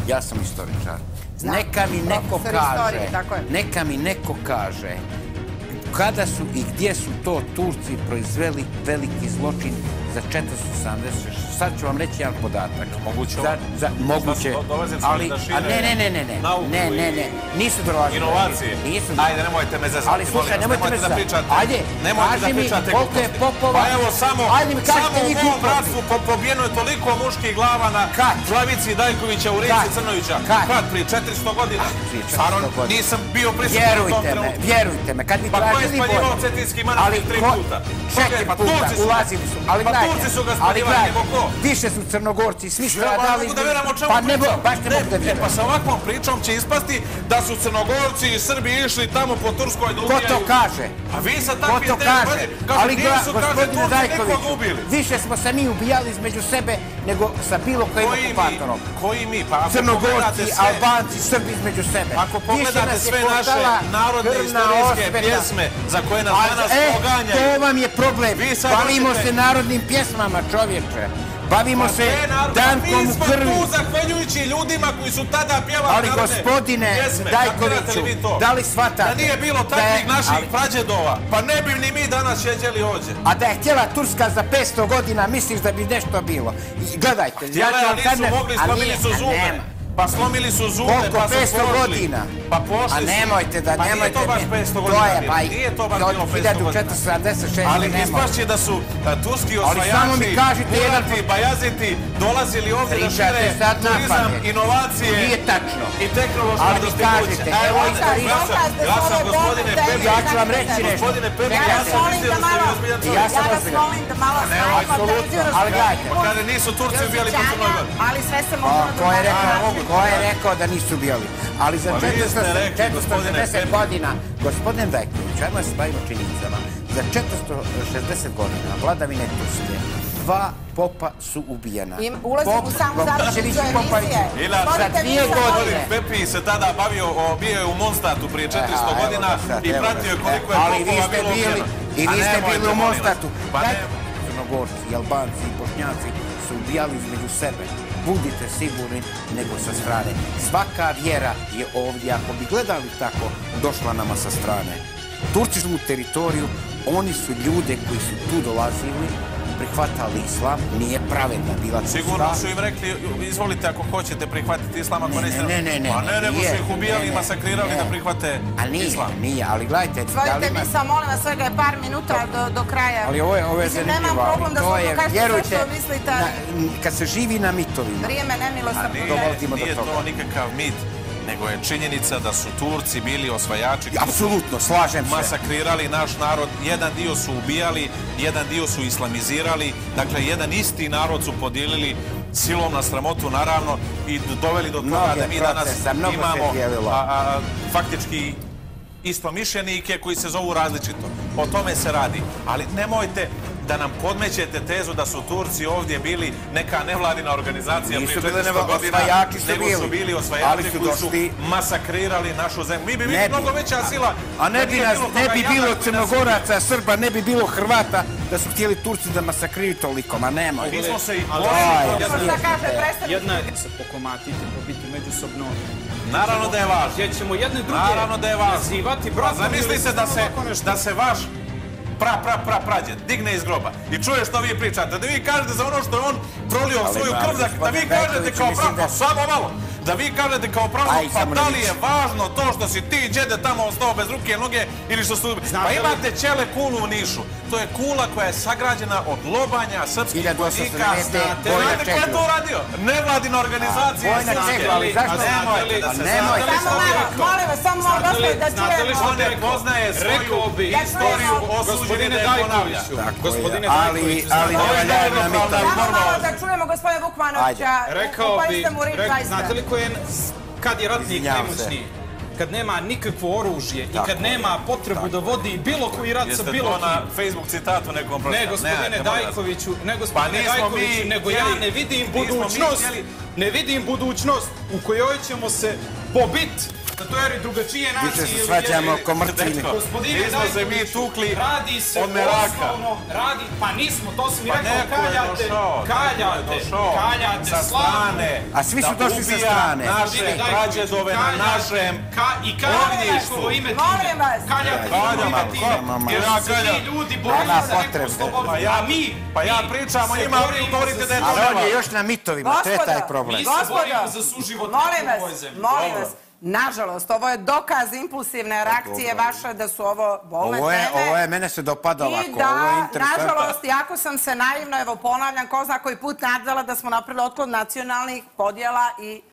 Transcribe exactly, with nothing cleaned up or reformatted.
ja sam istoričar. Neka mi neko kaže, neka mi neko kaže kada su i gdje su to Turci proizveli veliki zločin za četiristo sedamdeset šest. Sad ću vam reći jedan podatak. Moguće ovo? Moguće. Ali, ne, ne, ne, ne, ne, ne, ne, ne, nisu dolazili. Inovacije. Ajde, nemojte me zezati. Ali slušaj, nemojte me zezati. Ajde, kaži mi koliko je popova. Pa evo, samo u mom bratstvu pobijeno je toliko muških glava na glavici Dajkovića u Rijeci Crnovića. Kad? Prije četiristo godina. Stvarno, nisam bio prisutan u tom trenutku. Vjerujte me, kad mi Pa ko je tražili spaljivao Cetinski manastir tri puta? Četiri puta, ulazili su. Pa Turci su ga spaljivali, nego ko? Više su Crnogorci, svi stradali. Da veram o čemu pa ne pričam. baš ne mogu da vjerujem. Pa sa ovakvom pričom će ispasti da su Crnogorci i Srbi išli tamo po Turskoj da ubijaju. Ko to kaže? A vi sa Ko takvim to kaže? Ali gospodine Dajkoviću, više smo se mi ubijali između sebe nego sa bilo kojim okupatorom. Koji mi? Pa ako Crnogorci, Albanci, Srbi između sebe. Ako pogledate sve naše narodne istorijske pjesme za koje nas danas poganjaju. To vam je problem. Bavimo se narodnim pjesmama, čovječe. Bavimo se dankom u krvi. Mi smo tu zahvaljujući ljudima koji su tada pjevali narodne pjesme. Ali gospodine Dajkoviću, da li shvatate? Da nije bilo takvih naših prađedova, pa ne bi ni mi danas šeđeli ovdje. A da je htjela Turska za petsto godina, misliš da bi nešto bilo? Gledajte. Htjela je, ali nisu mogli, slomili su zube. Pa slomili su zube, pa su pošli. Pa pošli su. A nemojte da, nemojte. Pa nije to baš petsto godina bilo. Nije to baš bilo petsto godina. hiljadu četiristo sedamdeset šest. Ali ispašće da su turski osvajači, Murati, Bajaziti dolazili ovdje da šire turizam, inovacije i tehnološka dostignuća. Evo iskoriste. Ja sam gospodine Pepi. Ja ću vam reći nešto. Gospodine Pepi, ja sam mislio da ste vi ozbiljan čovjek. Ja sam ozbiljan. Ali gledajte. Pa kada nisu Turci ubijali po Crnoj Gori. Ali sve se mogu nadoknaditi. Ko je rekao da nisu ubijali? Ali za četiristo šezdeset godina, gospodin Dajković, ajmo se bavimo činjenicama, za četiristo šezdeset godina vladavine Turske, dva popa su ubijena. Ulazim u samu završnicu emisije. Za dvije godine. Pepi se tada bavio, bio je u Monstatu prije četiristo godina i pratio je koliko je popova bilo ubijeno. I vi ste bili u Monstatu. Crnogorci, i Albanci, i Bošnjaci su ubijali između sebe. Budite sigurni nego sa strane. Svaka vjera je ovdje, ako bi gledali tako, došla nama sa strane. Turci su u teritoriju, oni su ljude koji su tu dolazili, prihvatali islam, nije pravedna bila Turska. Sigurno su im rekli, izvolite ako hoćete prihvatiti islam, ako niste... Ne, ne, ne. Pa ne, nego su ih ubijali i masakrirali da prihvate islam. A nije, nije, ali gledajte... Svojite mi sam, molim vas, svega je par minuta do kraja. Ali ovo je zanimljivo. Nemam problem da služu kažete sve što mislite. Kad se živi na mitovima... Vrijeme nemilosrdno. Nije to nikakav mit, nego je činjenica da su Turci bili osvajači. Apsolutno, slažem se. Masakrirali naš narod, jedan dio su ubijali, jedan dio su islamizirali, dakle jedan isti narod su podijelili silom na sramotu, naravno, i doveli do toga da mi danas imamo faktički istomišljenike koji se zovu različito. O tome se radi. Ali nemojte da nam podmećete tezu da su Turci ovdje bili neka nevladina organizacija prije četiristo godina, nego su bili osvajači koji su masakrirali našu zemlju. Mi bi bili mnogo veća sila. A ne bi bilo Crnogoraca, Srba, ne bi bilo Hrvata da su htjeli Turci da masakriraju toliko, ma nema. Mi smo se i jedna se pokomatiti, pobiti međusobno. Naravno da je važno. Gdje ćemo jedne druge nazivati. Zamislite da se vaš pra, pra, pra, prađe, digne iz groba i čuje što vi pričate, da vi kažete za ono što je on prolio svoju krv, da vi kažete kao pravo, pa samo malo, da vi kažete kao pravo, pa da li je važno to što si ti, džede, tamo ostao bez ruke i noge ili što su... Pa imate Ćele kulu u Nišu, to je kula koja je sagrađena od lobanja srpskih vojnika. Znate ko je to uradio? Nevladina organizacija srpske. Nemojte da se znate. Molim vas, samo malo dostaje da čujemo. On ne poznaje svoju istoriju, osuđeni da je ponavlja. Gospodine Ali, ali nema mi to. Samo malo da čujemo gospodine Vukmanovića. Rekao bi, znate li ko je, kad je ratnik najmoćniji? Kad nema nikakvo oružje i kad nema potrebu da vodi bilo koji rat sa bilo kim. Jeste to na Facebook citatu nekom pročitati? Ne, gospodine Dajkoviću, ne gospodine Dajkoviću, nego ja ne vidim budućnost, ne vidim budućnost u kojoj ćemo se pobiti tatueri drugačije nacije ili... Vi se svađamo oko mrtvini. Nismo se mi tukli radi se od meraka. osnovno, radi, pa nismo, to sam mi Pa rekao, neko je kaljate, došao, kaljate, neko je došao kaljate, sa strane, A svi su da došli sa ubija strane. naše prađedove na našem I kaljate njegovo ime time. Molim vas. Kaljate njegovo ime time. Jer su se ti ljudi borili za neku slobodu. A mi, Pa ja pričam o njima, a vi govorite da je to Ali on je nema. još na mitovima, to je taj problem. Mi se borimo za suživot molim u ovoj vas, zemlji. molim vas. Nažalost, ovo je dokaz impulsivne reakcije vaše da su ovo bolne Ovo je, teme. ovo je, mene se dopada ovako, I ovo je da, interesantno. nažalost, jako sam se naivno, evo ponavljam, ko zna koji put nadala da smo napravili otklon nacionalnih podjela i